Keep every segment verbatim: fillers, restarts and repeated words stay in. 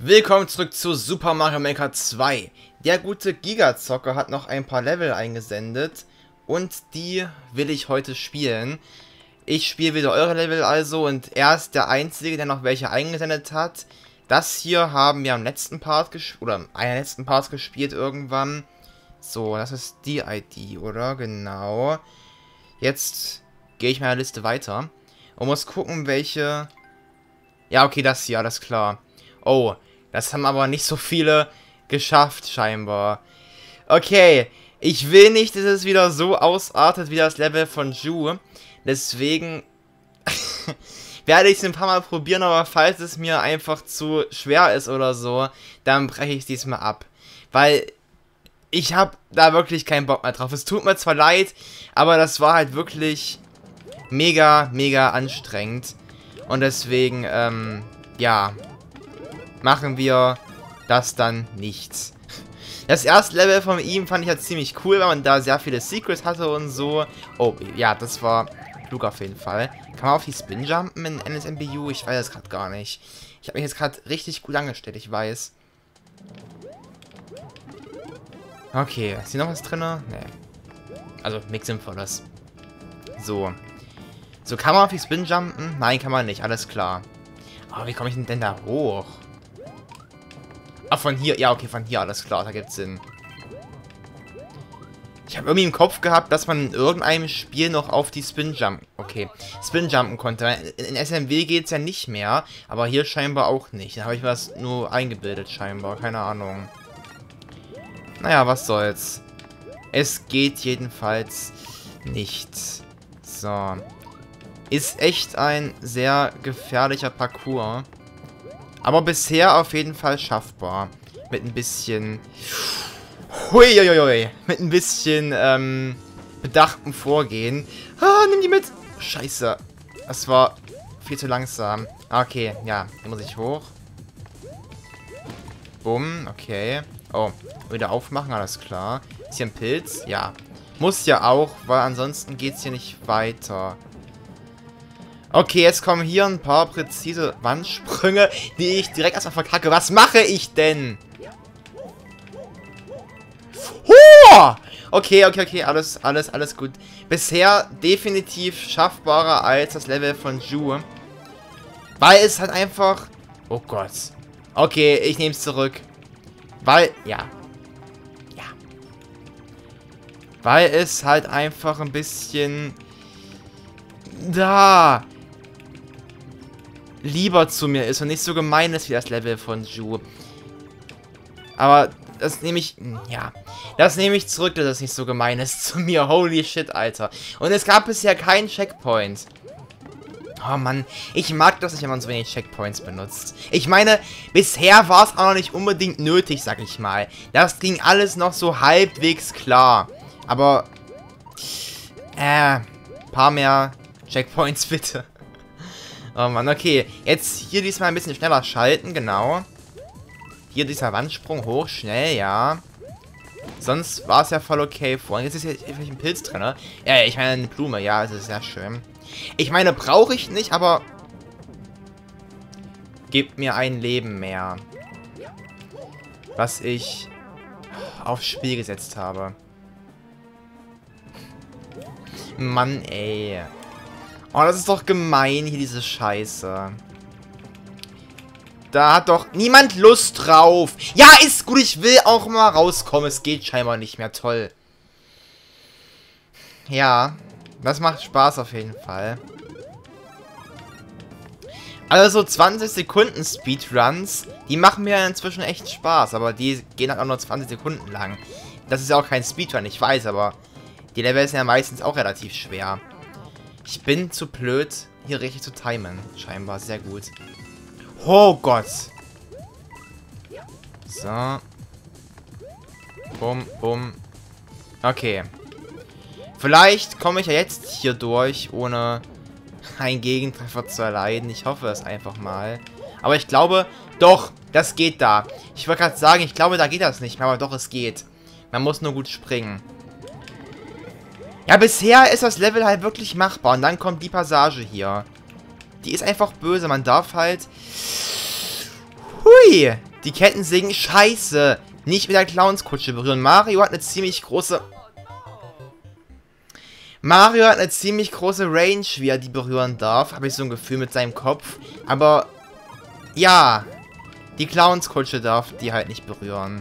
Willkommen zurück zu Super Mario Maker zwei. Der gute Gigazocker hat noch ein paar Level eingesendet und die will ich heute spielen. Ich spiele wieder eure Level also und er ist der Einzige, der noch welche eingesendet hat. Das hier haben wir am letzten Part gespielt, oder einen letzten Part gespielt irgendwann. So, das ist die I D, oder? Genau. Jetzt gehe ich meiner Liste weiter und muss gucken, welche... Ja, okay, das hier, alles klar. Oh, das haben aber nicht so viele geschafft, scheinbar. Okay, ich will nicht, dass es wieder so ausartet wie das Level von Ju. Deswegen werde ich es ein paar Mal probieren, aber falls es mir einfach zu schwer ist oder so, dann breche ich es diesmal ab. Weil ich habe da wirklich keinen Bock mehr drauf. Es tut mir zwar leid, aber das war halt wirklich mega, mega anstrengend. Und deswegen, ähm, ja, machen wir das dann nicht. Das erste Level von ihm fand ich halt ziemlich cool, weil man da sehr viele Secrets hatte und so. Oh, ja, das war klug auf jeden Fall. Kann man auf die Spin jumpen in N S M B U? Ich weiß es gerade gar nicht. Ich habe mich jetzt gerade richtig gut angestellt, ich weiß. Okay, ist hier noch was drin? Nee. Also, nichts Sinnvolles. So. So, kann man auf die Spin jumpen? Nein, kann man nicht, alles klar. Aber wie komme ich denn da hoch? Ah, von hier. Ja, okay, von hier, alles klar, da gibt's Sinn. Ich habe irgendwie im Kopf gehabt, dass man in irgendeinem Spiel noch auf die Spin jumpen. Okay, Spin jumpen konnte. In S M W geht's ja nicht mehr, aber hier scheinbar auch nicht. Da habe ich mir das nur eingebildet, scheinbar. Keine Ahnung. Naja, was soll's. Es geht jedenfalls nicht. So. Ist echt ein sehr gefährlicher Parcours. Aber bisher auf jeden Fall schaffbar. Mit ein bisschen... Huiuiui. Mit ein bisschen, ähm... bedachtem Vorgehen. Ah, nimm die mit! Scheiße. Das war viel zu langsam. Okay, ja. Hier muss ich hoch. Bumm, okay. Oh, wieder aufmachen, alles klar. Ist hier ein Pilz? Ja. Muss ja auch, weil ansonsten geht's hier nicht weiter. Okay, jetzt kommen hier ein paar präzise Wandsprünge, die ich direkt erstmal verkacke. Was mache ich denn? Huh! Okay, okay, okay, alles, alles, alles gut. Bisher definitiv schaffbarer als das Level von Ju. Weil es halt einfach... Oh Gott. Okay, ich nehme es zurück. Weil, ja. Ja. Weil es halt einfach ein bisschen... Da... lieber zu mir ist und nicht so gemein ist wie das Level von Ju. Aber das nehme ich... Ja. Das nehme ich zurück, dass es nicht so gemein ist zu mir. Holy shit, Alter. Und es gab bisher keinen Checkpoint. Oh Mann, ich mag das nicht, wenn man so wenig Checkpoints benutzt. Ich meine, bisher war es auch noch nicht unbedingt nötig, sag ich mal. Das ging alles noch so halbwegs klar. Aber... Äh... Paar mehr Checkpoints, bitte. Oh Mann, okay. Jetzt hier diesmal ein bisschen schneller schalten, genau. Hier dieser Wandsprung hoch, schnell, ja. Sonst war es ja voll okay vorhin. Jetzt ist hier vielleicht ein Pilz drin, ne? Ja, ich meine eine Blume, ja, es ist sehr schön. Ich meine, brauche ich nicht, aber... Gebt mir ein Leben mehr. Was ich aufs Spiel gesetzt habe. Mann, ey. Oh, das ist doch gemein, hier diese Scheiße. Da hat doch niemand Lust drauf. Ja, ist gut, ich will auch mal rauskommen. Es geht scheinbar nicht mehr. Toll. Ja, das macht Spaß auf jeden Fall. Also zwanzig Sekunden Speedruns, die machen mir inzwischen echt Spaß. Aber die gehen halt auch nur zwanzig Sekunden lang. Das ist ja auch kein Speedrun, ich weiß, aber die Level sind ja meistens auch relativ schwer. Ich bin zu blöd, hier richtig zu timen. Scheinbar sehr gut. Oh Gott. So. Bum, bum. Okay. Vielleicht komme ich ja jetzt hier durch, ohne einen Gegentreffer zu erleiden. Ich hoffe es einfach mal. Aber ich glaube, doch, das geht da. Ich wollte gerade sagen, ich glaube, da geht das nicht mehr, aber doch, es geht. Man muss nur gut springen. Ja, bisher ist das Level halt wirklich machbar. Und dann kommt die Passage hier. Die ist einfach böse. Man darf halt... Hui! Die Kettensägen, scheiße. Nicht mit der Clownskutsche berühren. Mario hat eine ziemlich große... Mario hat eine ziemlich große Range, wie er die berühren darf. Habe ich so ein Gefühl mit seinem Kopf. Aber, ja. Die Clownskutsche darf die halt nicht berühren.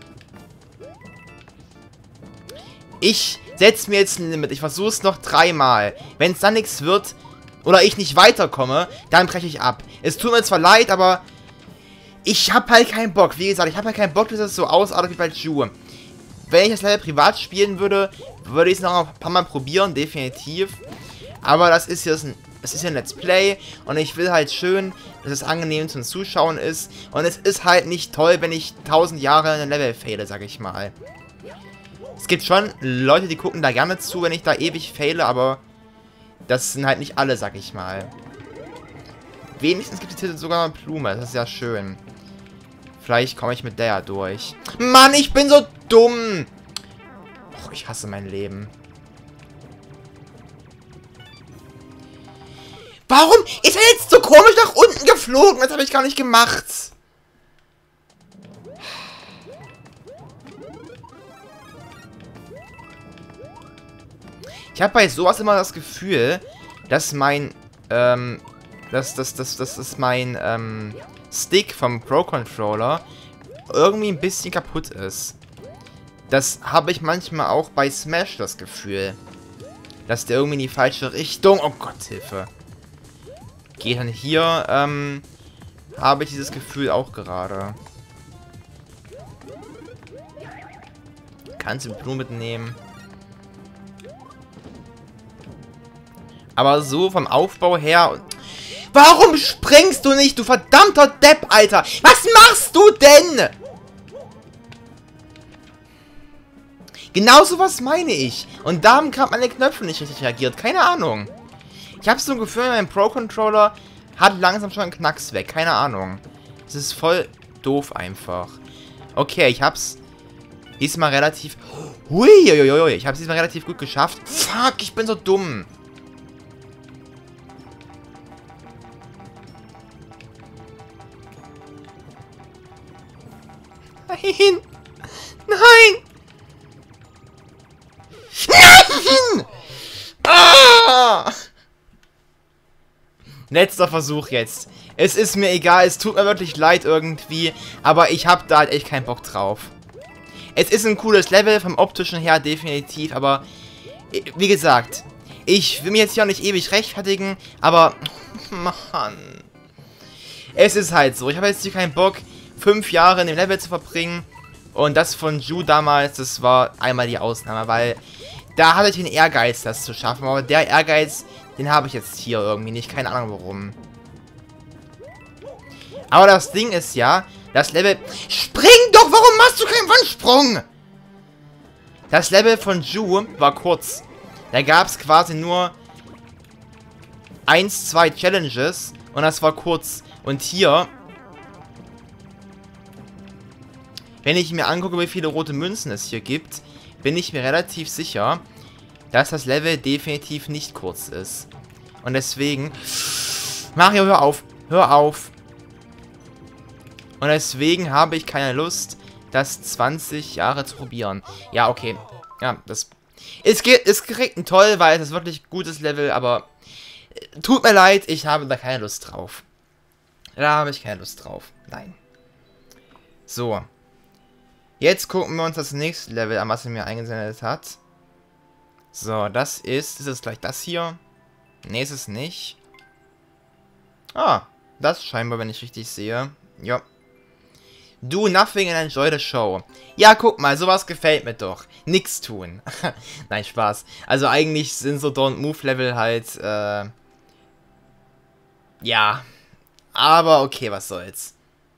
Ich setze mir jetzt ein Limit. Ich versuche es noch dreimal. Wenn es dann nichts wird oder ich nicht weiterkomme, dann breche ich ab. Es tut mir zwar leid, aber ich habe halt keinen Bock. Wie gesagt, ich habe halt keinen Bock, dass es so ausartet wie bei Ju. Wenn ich das Level privat spielen würde, würde ich es noch ein paar Mal probieren, definitiv. Aber das ist jetzt ein, das ist ja ein Let's Play und ich will halt schön, dass es angenehm zum Zuschauen ist. Und es ist halt nicht toll, wenn ich tausend Jahre ein Level faile, sag ich mal. Es gibt schon Leute, die gucken da gerne zu, wenn ich da ewig faile, aber das sind halt nicht alle, sag ich mal. Wenigstens gibt es hier sogar eine Blume, das ist ja schön. Vielleicht komme ich mit der ja durch. Mann, ich bin so dumm! Och, ich hasse mein Leben. Warum ist er jetzt so komisch nach unten geflogen? Das habe ich gar nicht gemacht. Ich habe bei sowas immer das Gefühl, dass mein, ähm, dass, dass, dass, dass, dass mein, ähm, Stick vom Pro-Controller irgendwie ein bisschen kaputt ist. Das habe ich manchmal auch bei Smash das Gefühl. Dass der irgendwie in die falsche Richtung... Oh Gott, Hilfe. Geht dann hier, ähm, habe ich dieses Gefühl auch gerade. Kannst du die Blume mitnehmen? Aber so vom Aufbau her... Warum springst du nicht, du verdammter Depp, Alter? Was machst du denn? Genau sowas meine ich. Und da haben gerade meine Knöpfe nicht richtig reagiert. Keine Ahnung. Ich habe so ein Gefühl, mein Pro-Controller hat langsam schon einen Knacks weg. Keine Ahnung. Das ist voll doof einfach. Okay, ich hab's diesmal relativ... Huiuiuiui, ich hab's diesmal relativ gut geschafft. Fuck, ich bin so dumm. Nein! Nein! Nein! Ah! Letzter Versuch jetzt. Es ist mir egal, es tut mir wirklich leid irgendwie, aber ich habe da halt echt keinen Bock drauf. Es ist ein cooles Level, vom optischen her definitiv, aber wie gesagt, ich will mich jetzt hier auch nicht ewig rechtfertigen, aber Mann. Es ist halt so, ich habe jetzt hier keinen Bock, fünf Jahre in dem Level zu verbringen. Und das von Ju damals, das war einmal die Ausnahme, weil da hatte ich den Ehrgeiz, das zu schaffen. Aber der Ehrgeiz, den habe ich jetzt hier irgendwie nicht. Keine Ahnung warum. Aber das Ding ist ja, das Level... Spring doch! Warum machst du keinen Wandsprung? Das Level von Ju war kurz. Da gab es quasi nur eins, zwei Challenges und das war kurz. Und hier... Wenn ich mir angucke, wie viele rote Münzen es hier gibt, bin ich mir relativ sicher, dass das Level definitiv nicht kurz ist. Und deswegen... Mario, hör auf! Hör auf! Und deswegen habe ich keine Lust, das zwanzig Jahre zu probieren. Ja, okay. Ja, das... Es geht, es kriegt toll, weil es ist wirklich ein gutes Level, aber... Tut mir leid, ich habe da keine Lust drauf. Da habe ich keine Lust drauf. Nein. So. Jetzt gucken wir uns das nächste Level an, was er mir eingesendet hat. So, das ist... Ist es gleich das hier? Ne, ist es nicht. Ah, das scheinbar, wenn ich richtig sehe. Ja. Do nothing and enjoy the show. Ja, guck mal, sowas gefällt mir doch. Nix tun. Nein, Spaß. Also eigentlich sind so Don't Move Level halt, äh... ja. Aber okay, was soll's.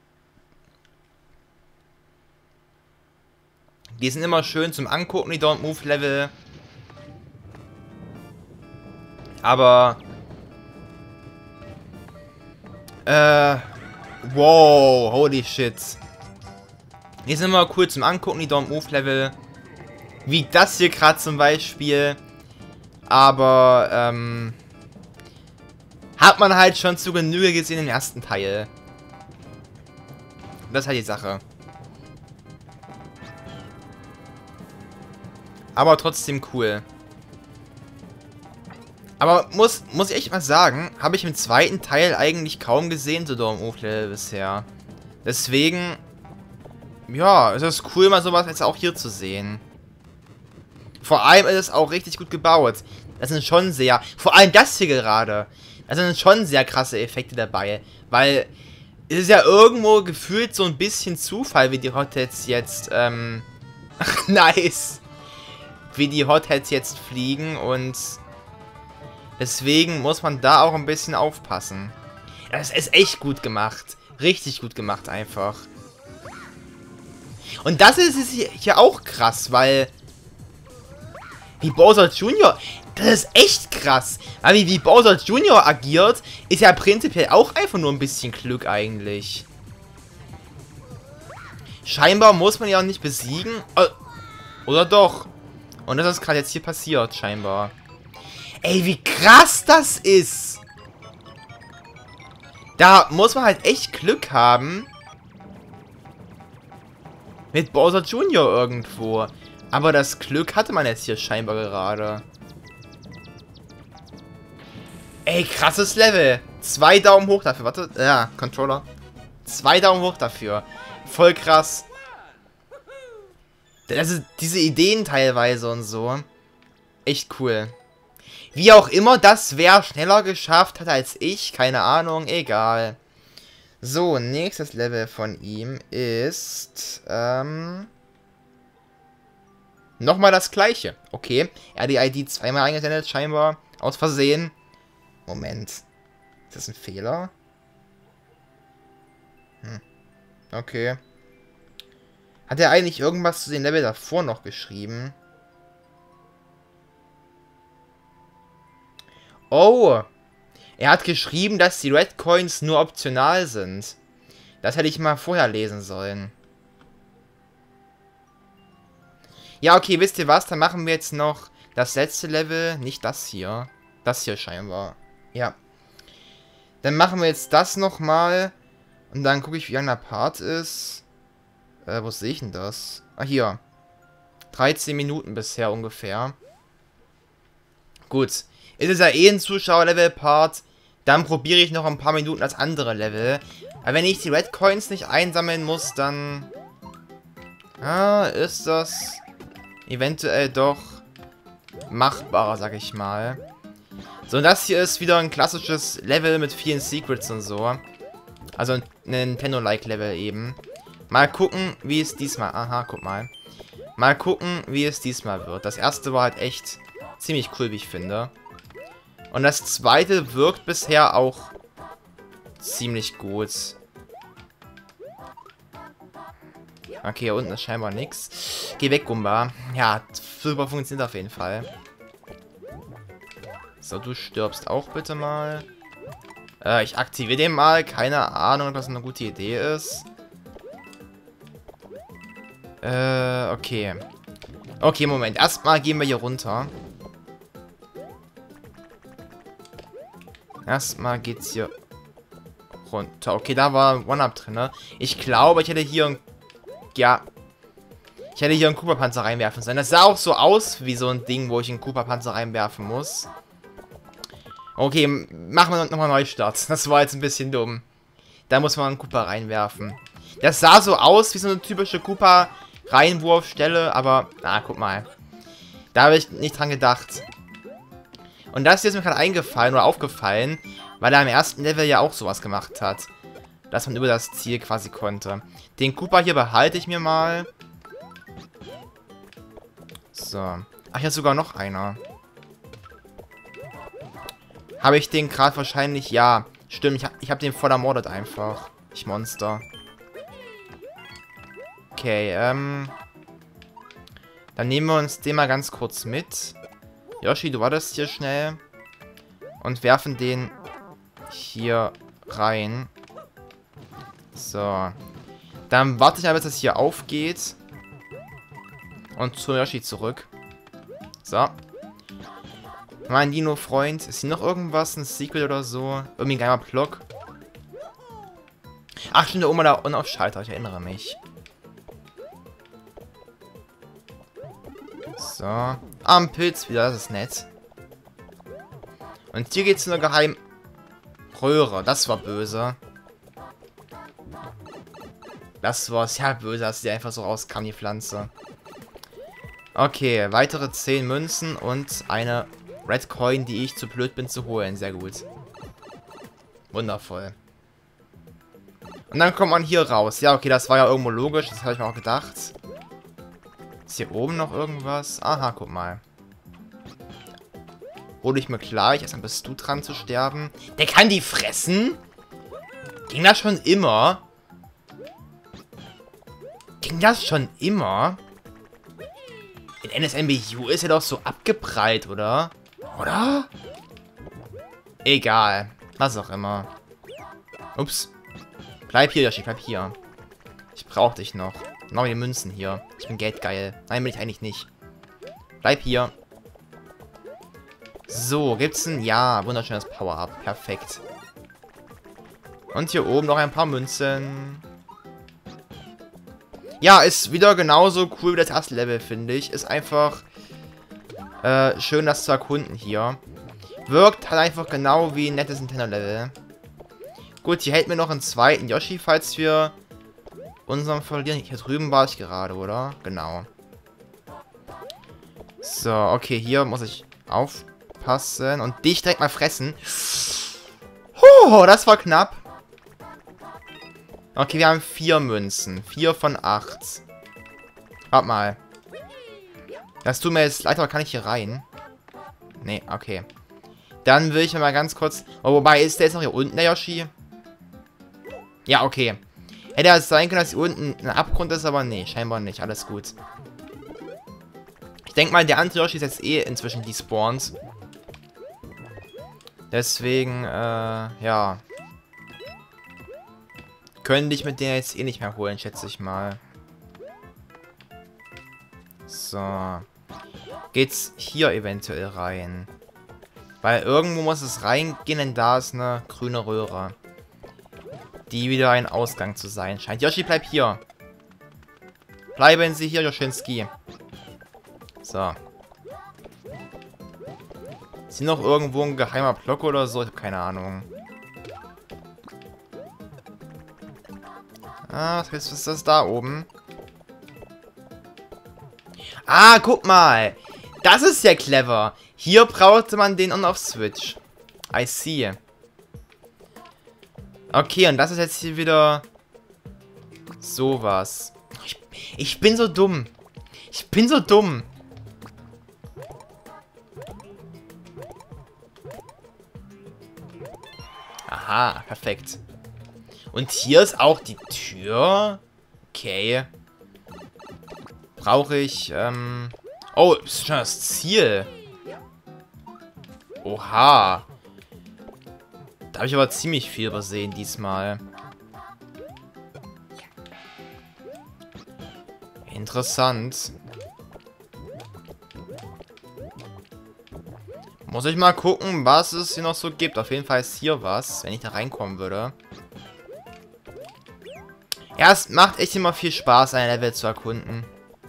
Die sind immer schön zum Angucken, die Don't Move Level. Aber... Äh... Wow, holy shit. Die sind immer cool zum Angucken, die Don't Move Level. Wie das hier gerade zum Beispiel. Aber, ähm... hat man halt schon zu Genüge gesehen im ersten Teil. Das ist halt die Sache. Aber trotzdem cool. Aber muss, muss ich echt mal sagen, habe ich im zweiten Teil eigentlich kaum gesehen, so Dorm Level bisher. Deswegen, ja, es ist cool, mal sowas jetzt auch hier zu sehen. Vor allem ist es auch richtig gut gebaut. Das sind schon sehr, vor allem das hier gerade, da sind schon sehr krasse Effekte dabei. Weil es ist ja irgendwo gefühlt so ein bisschen Zufall, wie die Hotheads jetzt, ähm, ach, nice. Wie die Hotheads jetzt fliegen und deswegen muss man da auch ein bisschen aufpassen. Das ist echt gut gemacht. Richtig gut gemacht einfach. Und das ist hier auch krass, weil wie Bowser Junior, das ist echt krass. Weil wie, wie Bowser Junior agiert, ist ja prinzipiell auch einfach nur ein bisschen Glück eigentlich. Scheinbar muss man ja auch nicht besiegen. Oder doch? Und das ist gerade jetzt hier passiert, scheinbar. Ey, wie krass das ist! Da muss man halt echt Glück haben. Mit Bowser Junior irgendwo. Aber das Glück hatte man jetzt hier scheinbar gerade. Ey, krasses Level. Zwei Daumen hoch dafür. Warte, ja, Controller. Zwei Daumen hoch dafür. Voll krass. Also diese Ideen teilweise und so. Echt cool. Wie auch immer, das wer schneller geschafft hat als ich. Keine Ahnung, egal. So, nächstes Level von ihm ist... Ähm... Nochmal das gleiche. Okay. Er hat die I D zweimal eingesendet, scheinbar. Aus Versehen. Moment. Ist das ein Fehler? Hm. Okay. Hat er eigentlich irgendwas zu den Level davor noch geschrieben? Oh. Er hat geschrieben, dass die Red Coins nur optional sind. Das hätte ich mal vorher lesen sollen. Ja, okay, wisst ihr was? Dann machen wir jetzt noch das letzte Level. Nicht das hier. Das hier scheinbar. Ja. Dann machen wir jetzt das nochmal. Und dann gucke ich, wie lang der Part ist. Äh, wo sehe ich denn das? Ah, hier. dreizehn Minuten bisher ungefähr. Gut. Ist es ja eh ein Zuschauer-Level-Part. Dann probiere ich noch ein paar Minuten das andere Level. Aber wenn ich die Red Coins nicht einsammeln muss, dann... Ah, ist das... eventuell doch machbarer, sag ich mal. So, und das hier ist wieder ein klassisches Level mit vielen Secrets und so. Also ein Nintendo-like Level eben. Mal gucken, wie es diesmal... Aha, guck mal. Mal gucken, wie es diesmal wird. Das erste war halt echt ziemlich cool, wie ich finde. Und das zweite wirkt bisher auch ziemlich gut. Okay, hier unten ist scheinbar nichts. Geh weg, Gumba. Ja, super funktioniert auf jeden Fall. So, du stirbst auch bitte mal. Äh, ich aktiviere den mal. Keine Ahnung, ob das eine gute Idee ist. Äh, okay. Okay, Moment. Erstmal gehen wir hier runter. Erstmal geht's hier runter. Okay, da war ein One-Up drin, ne? Ich glaube, ich hätte hier ein... Ja. Ich hätte hier einen Koopa-Panzer reinwerfen sollen. Das sah auch so aus wie so ein Ding, wo ich einen Koopa-Panzer reinwerfen muss. Okay, machen wir nochmal Neustart. Das war jetzt ein bisschen dumm. Da muss man einen Koopa reinwerfen. Das sah so aus wie so eine typische Koopa-Reinwurfstelle, aber... Ah, guck mal. Da habe ich nicht dran gedacht. Und das hier ist mir gerade eingefallen oder aufgefallen, weil er im ersten Level ja auch sowas gemacht hat. Dass man über das Ziel quasi konnte. Den Koopa hier behalte ich mir mal. So. Ach, hier ist sogar noch einer. Habe ich den gerade wahrscheinlich... Ja, stimmt. Ich, ich habe den voll ermordet einfach. Ich Monster. Okay, ähm... dann nehmen wir uns den mal ganz kurz mit. Yoshi, du wartest hier schnell. Und werfen den hier rein. So. Dann warte ich aber, bis das hier aufgeht. Und zu Yoshi zurück. So. Mein Dino-Freund. Ist hier noch irgendwas? Ein Secret oder so? Irgendwie ein geheimer Block? Ach, stimmt, da oben da unten auf Schalter, ich erinnere mich. So. Ah, ein Pilz wieder, das ist nett. Und hier geht's zu einer geheimen Röhre. Das war böse. Das war sehr böse, dass die einfach so rauskam, die Pflanze. Okay, weitere zehn Münzen und eine Red Coin, die ich zu blöd bin zu holen. Sehr gut. Wundervoll. Und dann kommt man hier raus. Ja, okay, das war ja irgendwo logisch. Das habe ich mir auch gedacht. Ist hier oben noch irgendwas? Aha, guck mal. Hol ich mir gleich. Erstmal bist du dran zu sterben. Der kann die fressen? Ging das schon immer? Ging das schon immer? In N S M B U ist er doch so abgeprallt, oder? Oder? Egal. Was auch immer. Ups. Bleib hier, Yoshi, bleib hier. Ich brauch dich noch. Noch die Münzen hier. Ich bin geldgeil. Nein, bin ich eigentlich nicht. Bleib hier. So, gibt's ein... Ja, wunderschönes Power-Up. Perfekt. Und hier oben noch ein paar Münzen. Ja, ist wieder genauso cool wie das erste Level, finde ich. Ist einfach äh, schön, das zu erkunden hier. Wirkt halt einfach genau wie ein nettes Nintendo-Level. Gut, hier hält mir noch einen zweiten Yoshi, falls wir unseren verlieren. Hier drüben war ich gerade, oder? Genau. So, okay, hier muss ich aufpassen und dich direkt mal fressen. Huh, das war knapp. Okay, wir haben vier Münzen. Vier von acht. Warte mal. Das tut mir jetzt leid, aber kann ich hier rein? Nee, okay. Dann will ich mal ganz kurz... Oh, wobei, ist der jetzt noch hier unten, der Yoshi? Ja, okay. Hätte es sein können, dass hier unten ein Abgrund ist, aber nee, scheinbar nicht. Alles gut. Ich denke mal, der andere Yoshi ist jetzt eh inzwischen despawned. Deswegen, äh, ja... Könnte ich mit der jetzt eh nicht mehr holen, schätze ich mal. So. Geht's hier eventuell rein? Weil irgendwo muss es reingehen, denn da ist eine grüne Röhre. Die wieder ein Ausgang zu sein scheint. Yoshi, bleib hier. Bleiben Sie hier, Yoshitsky. So. Ist hier noch irgendwo ein geheimer Block oder so? Ich habe keine Ahnung. Ah, was ist das da oben? Ah, guck mal. Das ist ja clever. Hier brauchte man den On-Off-Switch. I see. Okay, und das ist jetzt hier wieder sowas. Ich, ich bin so dumm. Ich bin so dumm. Aha, perfekt. Und hier ist auch die Tür. Okay. Brauche ich, ähm... Oh, das ist schon das Ziel. Oha. Da habe ich aber ziemlich viel übersehen diesmal. Interessant. Muss ich mal gucken, was es hier noch so gibt. Auf jeden Fall ist hier was, wenn ich da reinkommen würde. Ja, es macht echt immer viel Spaß, ein Level zu erkunden.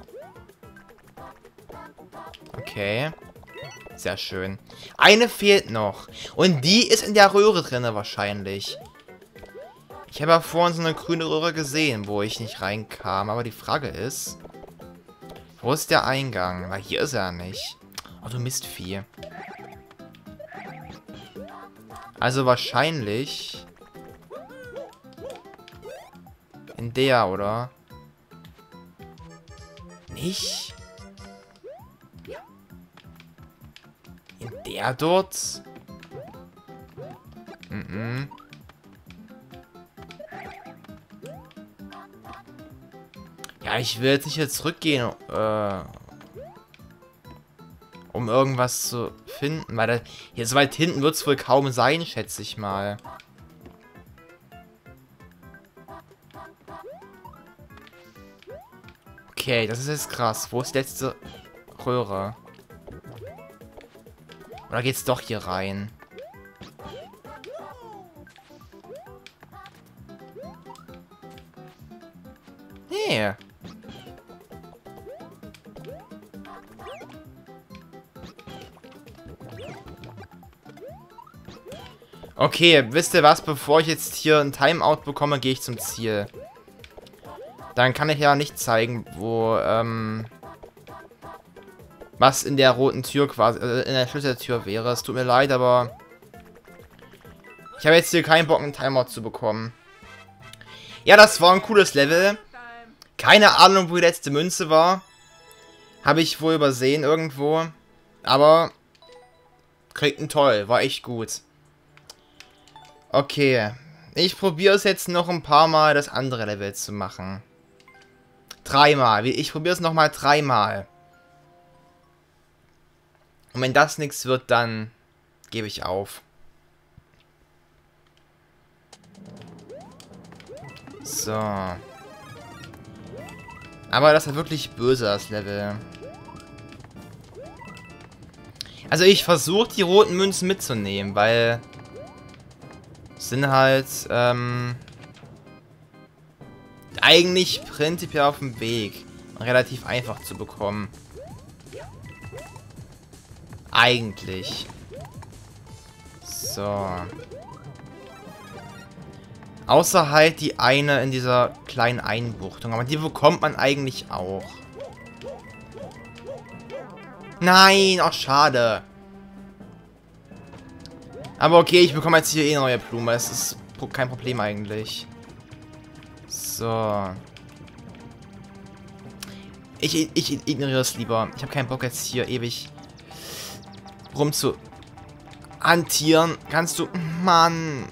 Okay. Sehr schön. Eine fehlt noch. Und die ist in der Röhre drin wahrscheinlich. Ich habe ja vorhin so eine grüne Röhre gesehen, wo ich nicht reinkam. Aber die Frage ist... Wo ist der Eingang? Weil hier ist er nicht. Oh, du Mistvieh. Also wahrscheinlich... In der, oder? Nicht? In der dort? Mhm. Ja, ich will jetzt nicht jetzt zurückgehen, äh, um irgendwas zu finden, weil da, hier so weit hinten wird es wohl kaum sein, schätze ich mal. Okay, das ist jetzt krass. Wo ist die letzte Röhre? Oder geht's doch hier rein? Nee. Okay, wisst ihr was? Bevor ich jetzt hier ein Timeout bekomme, gehe ich zum Ziel. Dann kann ich ja nicht zeigen, wo, ähm... was in der roten Tür quasi, äh, in der Schlüsseltür wäre. Es tut mir leid, aber... ich habe jetzt hier keinen Bock, einen Timeout zu bekommen. Ja, das war ein cooles Level. Keine Ahnung, wo die letzte Münze war. Habe ich wohl übersehen irgendwo. Aber... kriegten toll, war echt gut. Okay. Ich probiere es jetzt noch ein paar Mal, das andere Level zu machen. Dreimal. Ich probiere es nochmal dreimal. Und wenn das nichts wird, dann gebe ich auf. So. Aber das ist wirklich böse, das Level. Also ich versuche, die roten Münzen mitzunehmen, weil... sind halt, ähm... eigentlich prinzipiell auf dem Weg. Relativ einfach zu bekommen. Eigentlich. So. Außer halt die eine in dieser kleinen Einbuchtung. Aber die bekommt man eigentlich auch. Nein, auch schade. Aber okay, ich bekomme jetzt hier eh eine neue Blume. Es ist kein Problem eigentlich. So. Ich, ich, ich ignoriere es lieber. Ich habe keinen Bock jetzt hier ewig rum zu hantieren. Kannst du... Mann.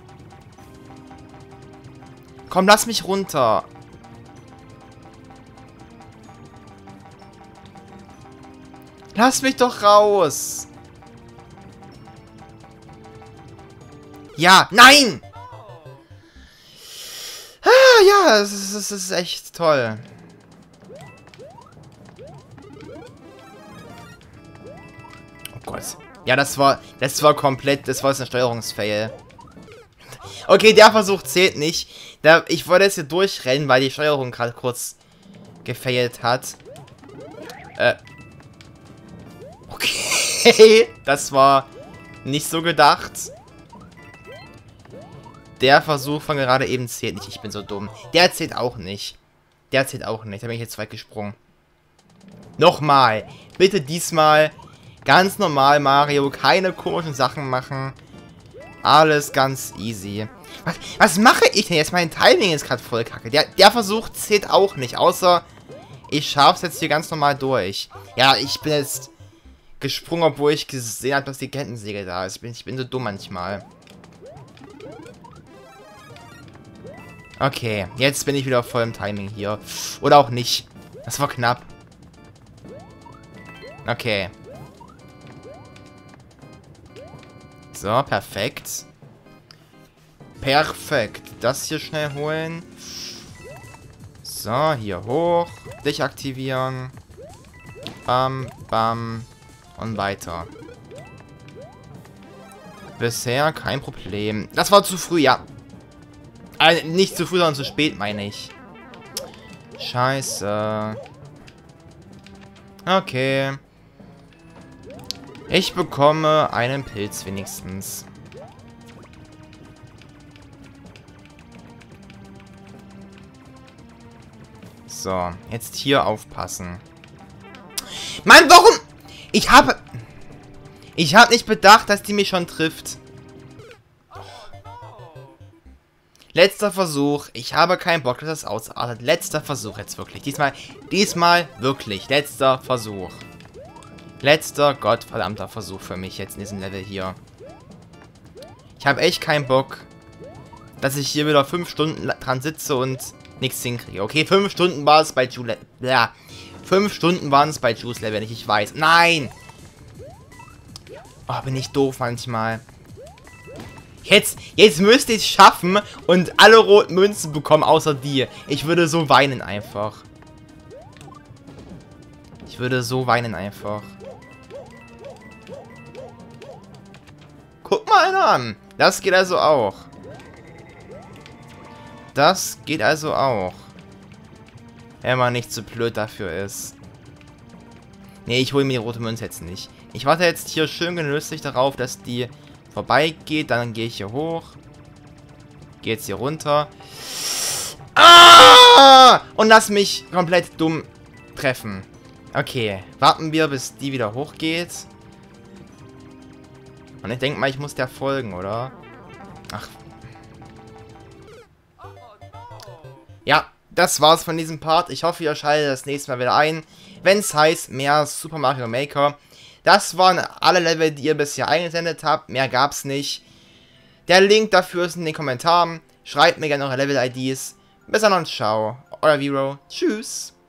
Komm, lass mich runter. Lass mich doch raus. Ja, nein! Ah, ja, es ist, es ist echt toll. Oh Gott. Ja, das war, das war komplett, das war jetzt ein Steuerungsfail. Okay, der Versuch zählt nicht. Da, ich wollte jetzt hier durchrennen, weil die Steuerung gerade kurz gefailt hat. Äh. Okay, das war nicht so gedacht. Der Versuch von gerade eben zählt nicht. Ich bin so dumm. Der zählt auch nicht. Der zählt auch nicht. Da bin ich jetzt weit gesprungen. Nochmal. Bitte diesmal ganz normal, Mario. Keine komischen Sachen machen. Alles ganz easy. Was, was mache ich denn jetzt? Mein Timing ist gerade voll kacke. Der, der Versuch zählt auch nicht. Außer ich schaffe es jetzt hier ganz normal durch. Ja, ich bin jetzt gesprungen, obwohl ich gesehen habe, dass die Kettensäge da ist. Ich bin, ich bin so dumm manchmal. Okay, jetzt bin ich wieder voll im Timing hier. Oder auch nicht. Das war knapp. Okay. So, perfekt. Perfekt. Das hier schnell holen. So, hier hoch. Dich aktivieren. Bam, bam. Und weiter. Bisher kein Problem. Das war zu früh, ja. Also nicht zu früh, sondern zu spät, meine ich. Scheiße. Okay. Ich bekomme einen Pilz wenigstens. So, jetzt hier aufpassen. Mann, warum? Ich habe... Ich habe nicht bedacht, dass die mich schon trifft. Letzter Versuch. Ich habe keinen Bock, dass das ausartet. Letzter Versuch jetzt wirklich. Diesmal, diesmal wirklich. Letzter Versuch. Letzter gottverdammter Versuch für mich jetzt in diesem Level hier. Ich habe echt keinen Bock, dass ich hier wieder fünf Stunden dran sitze und nichts hinkriege. Okay, fünf Stunden war es bei Juice. Ja, fünf Stunden waren es bei Juice Level nicht. Ich weiß. Nein! Oh, bin ich doof manchmal. Jetzt, jetzt müsste ich es schaffen und alle roten Münzen bekommen, außer die. Ich würde so weinen einfach. Ich würde so weinen einfach. Guck mal einer an. Das geht also auch. Das geht also auch. Wenn man nicht zu blöd dafür ist. Nee, ich hole mir die rote Münze jetzt nicht. Ich warte jetzt hier schön genüsslich darauf, dass die vorbeigeht. Dann gehe ich hier hoch. Gehe jetzt hier runter. Ah! Und lass mich komplett dumm treffen. Okay, warten wir, bis die wieder hochgeht. Und ich denke mal, ich muss der folgen, oder? Ach. Ja, das war's von diesem Part. Ich hoffe, ihr schaltet das nächste Mal wieder ein, wenn es heißt, mehr Super Mario Maker. Das waren alle Level, die ihr bisher eingesendet habt. Mehr gab's nicht. Der Link dafür ist in den Kommentaren. Schreibt mir gerne eure Level-I Ds. Bis dann und ciao. Euer Vero. Tschüss.